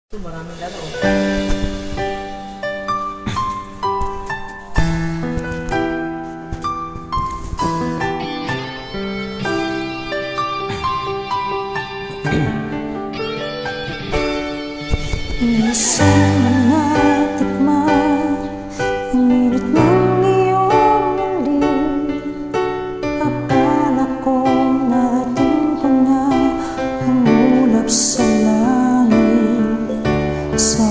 Maraming laro. Minsan man natikman ang init ng iyong halik. Akala ko narating ko na ang ulap sa langit. Sa